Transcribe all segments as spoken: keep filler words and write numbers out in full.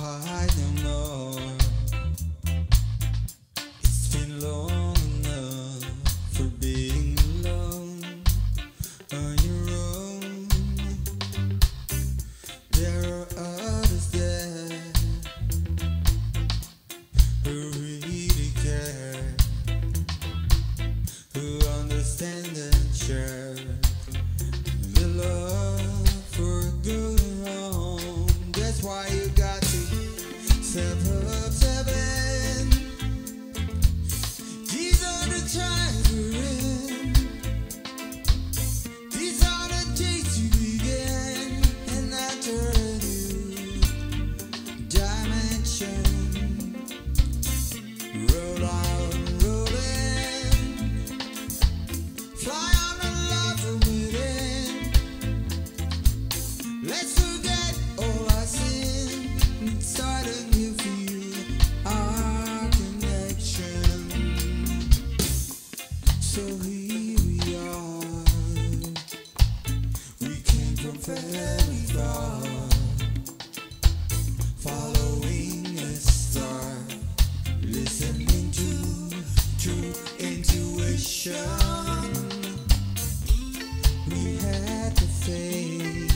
hide no more. It's been long enough for being alone on your own. There are others there who really care, who understand and share the love for good and wrong. That's why you got to step up, step in. These are the times we're in. These are the days to begin and enter a new dimension. Roll out, roll in. Fly on the love from within. Let's forget all our sin and start a new view, our connection. So here we are. We came from very far, following a star, listening to true intuition. We had the faith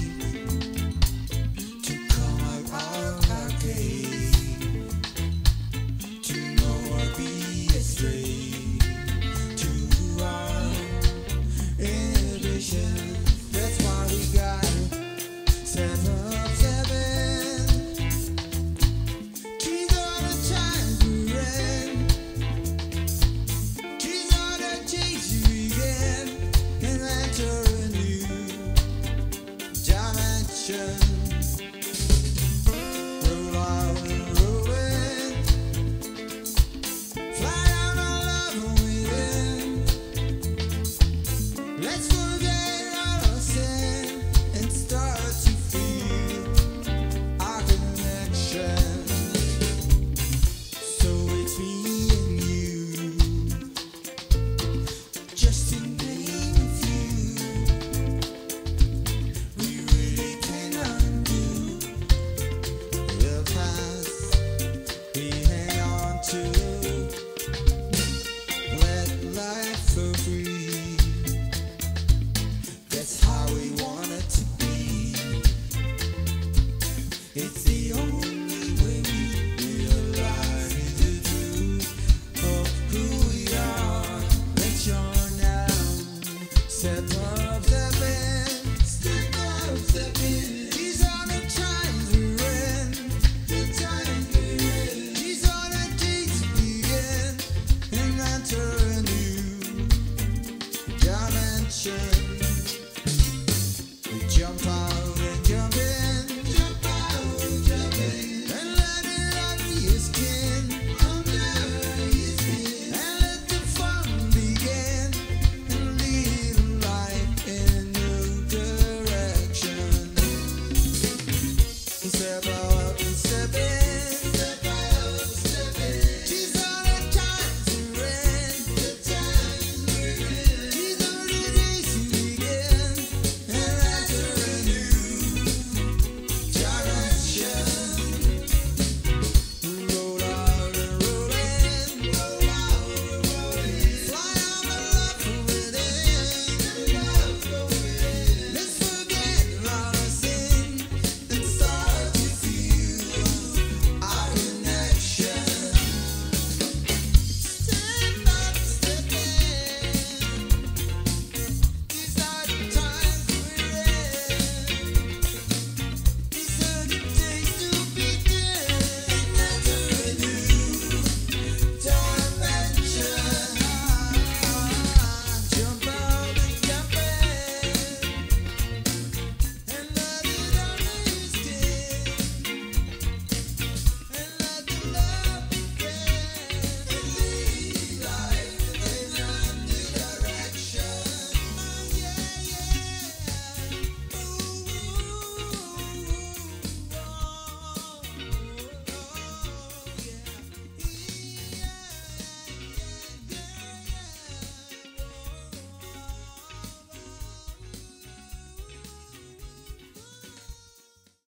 to come out of our cave, to know or be a slave to our inhibition. That's why we got step up, step in. These are the times we're in. These are the days you begin and enter a new dimension. Roll out and roll in. Fly out our love within. Let's forget all our sin and start to feel our connection. So it's me and you, just to name a few. We really can undo the past we hang on to. Let life flow free. That's how we want it to be. It's the